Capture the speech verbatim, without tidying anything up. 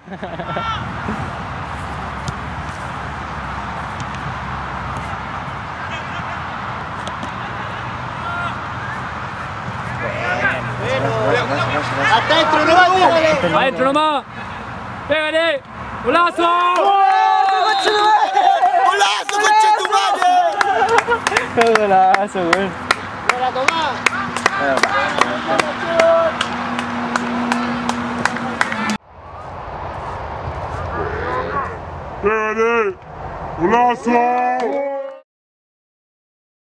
Adentro nomás, adentro nomás. Pégale. ¡Golazo! ¡Golazo, conchetumare! Golazo, güey. ¡Para tomar! Pégale. ¡Golazo!